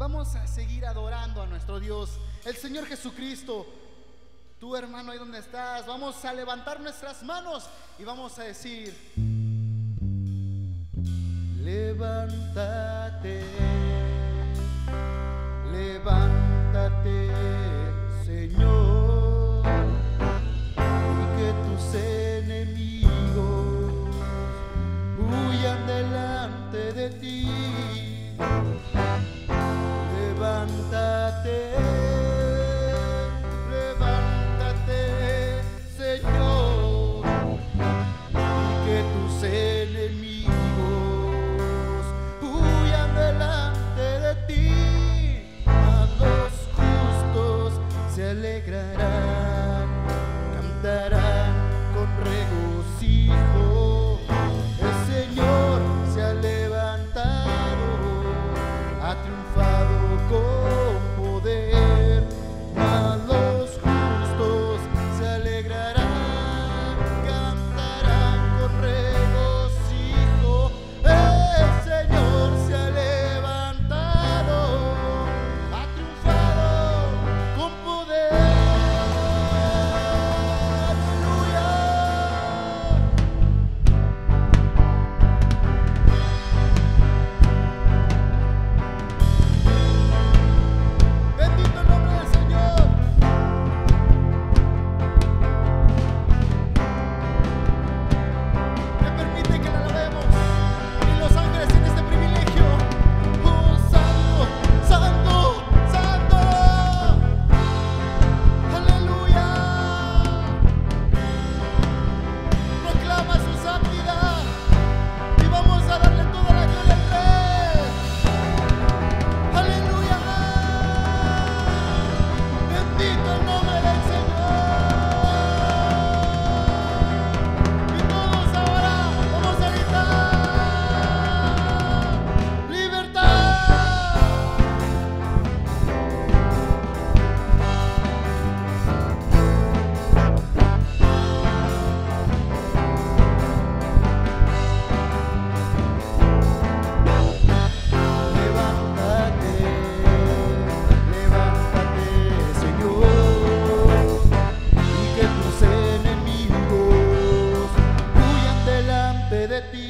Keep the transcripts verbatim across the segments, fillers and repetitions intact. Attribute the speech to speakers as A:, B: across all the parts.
A: Vamos a seguir adorando a nuestro Dios, el Señor Jesucristo. Tú, hermano, ahí donde estás, vamos a levantar nuestras manos y vamos a decir: levántate, levántate, Señor, y que tus enemigos huyan delante de ti. Levántate, levántate, Señor, y que tus enemigos huyan delante de ti. A los justos se alegrarán, cantarán con regocijo. El Señor se ha levantado, ha triunfado con poder. A los justos se alegrarán, cantarán con regocijo. El Señor se ha levantado, ha triunfado con poder. Aleluya. Bendito el nombre del Señor. Me permite que la alabemos, y los ángeles tienen este privilegio. Oh, santo, santo, santo. Aleluya. Proclama su santidad y vamos a darle toda la gloria al Rey. Aleluya. Bendito el nombre del Señor. Y todos ahora vamos a gritar: ¡libertad! Levántate, levántate, Señor, y que tus enemigos huyan delante de ti.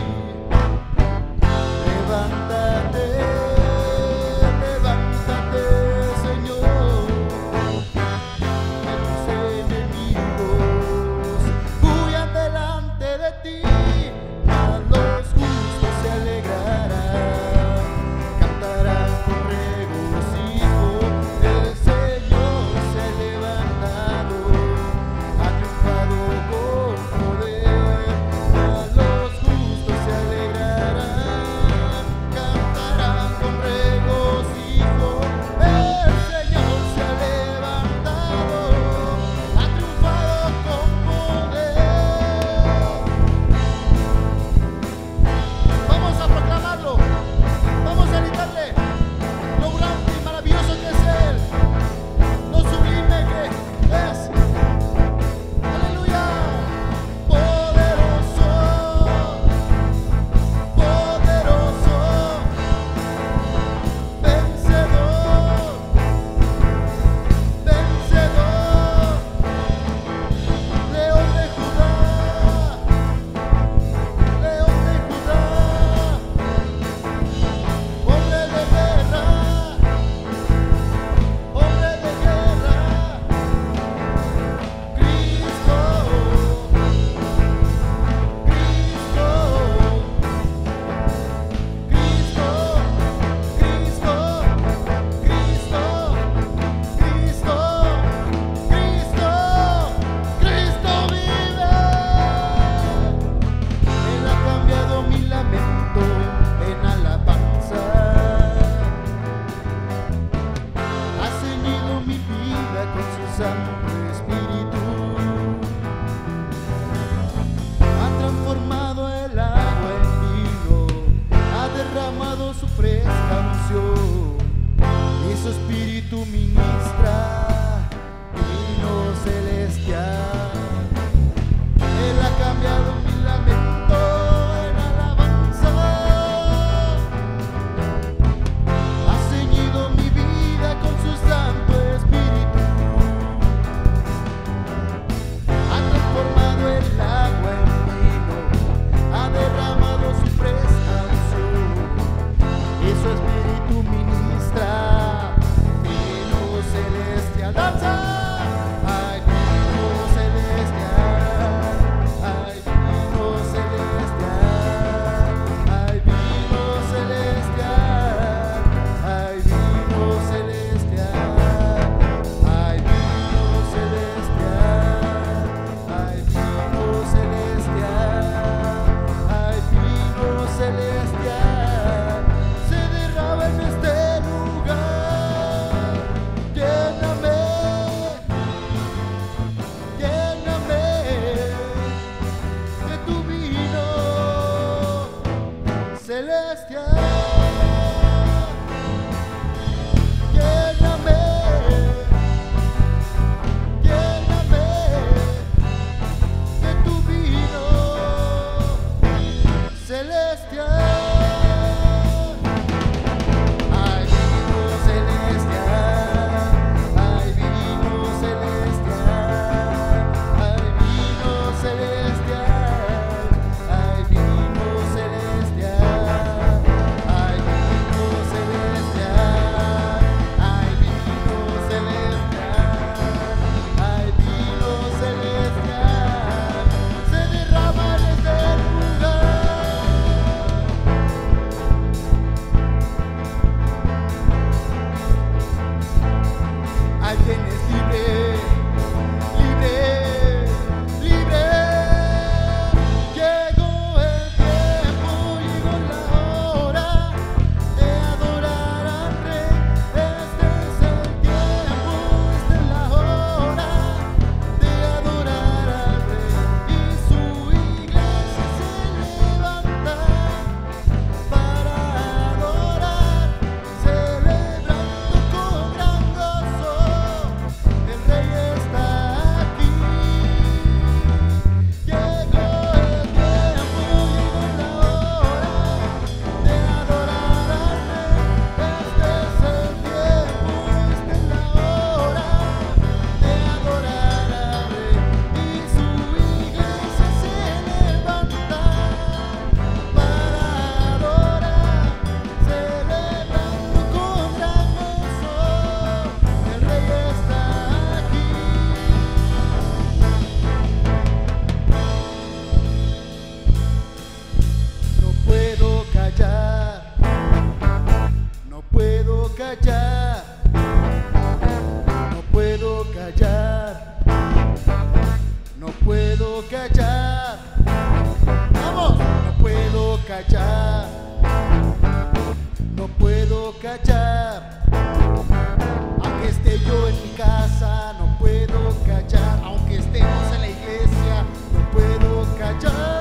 A: Levántate, levántate, Señor, que tus enemigos huyan delante de ti. A los justos se alegrarán, cantarán con regocijo. El Señor se ha levantado, ha triunfado con poder. A los justos se alegrarán, cantarán con regocijo. El Señor se ha levantado, ha triunfado con poder. Vamos a proclamarlo, vamos a gritarle lo grande y maravilloso que es Él, lo sublime que es. Aleluya. Poderoso, poderoso, vencedor, vencedor, León de Judá, León de Judá, hombre de guerra, hombre de guerra, Cristo, Cristo, Cristo, Cristo, Cristo, Cristo, Cristo, Cristo vive. Él ha cambiado mi lamento en alabanza, ha ceñido mi vida con su santo espíritu, ha transformado el agua en vino, ha derramado su fresca unción, y su espíritu ministra vino celestial. Él ha cambiado mi lamento en alabanza, ha ceñido celestial. Lléname, lléname de tu vino celestial. Hay vino celestial, hay vino celestial, hay vino celestial, hay vino celestial, hay vino celestial, hay vino celestial, hay vino celestial, se derrama en este lugar. Alguien es libre, libre, libre. Llegó el tiempo, llegó la hora de adorar al Rey. Este es el tiempo, esta es la hora de adorar al Rey. Y su iglesia se levanta para adorar, celebrando con gran gozo. El Rey está aquí. Llegó el tiempo, llegó la hora de adorar al Rey. Este es el tiempo, esta es la hora de adorar al Rey. Y su iglesia se levanta para adorar, celebrando con gran gozo. El Rey está aquí. No puedo callar, no puedo callar, no puedo callar, no puedo callar. Vamos, no puedo callar, no puedo callar. Aunque esté yo en mi casa, no puedo callar. Aunque estemos en la iglesia, no puedo callar.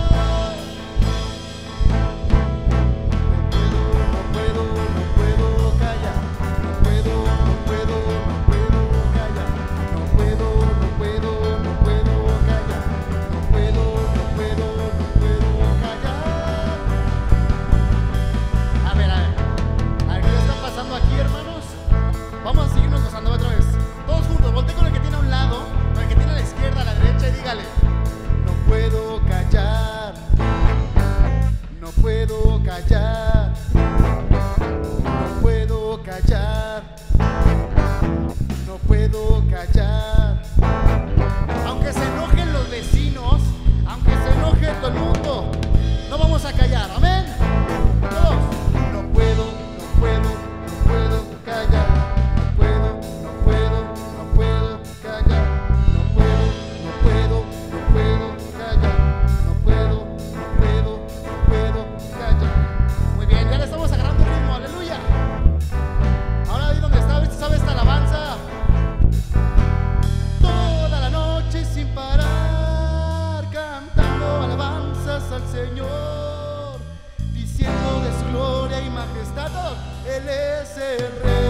A: No puedo, no puedo, no puedo callar. No puedo, no puedo, no puedo callar. No puedo, no puedo, no puedo callar. No puedo, no puedo, no puedo callar. A ver, a ver. A ver, ¿qué está pasando aquí, hermanos? Vamos a seguirnos gozando otra vez. Todos juntos, voltea con el que tiene a un lado, con el que tiene a la izquierda, a la derecha y dígale: no puedo callar, no puedo callar, no puedo callar, no puedo callar. Aunque se enojen los vecinos, aunque se enoje todo el mundo, no vamos a callar, amén. Todos, no puedo, no puedo, no puedo callar. No puedo, no puedo, no puedo callar. No puedo, no puedo, no puedo callar. No puedo, no puedo, no puedo callar. Muy bien, ya le estamos agarrando el ritmo, aleluya. Ahora ahí donde está, ¿viste? ¿Sabe esta alabanza? Toda la noche sin parar, cantando alabanzas al Señor, diciendo de su gloria y majestad, Él es el Rey.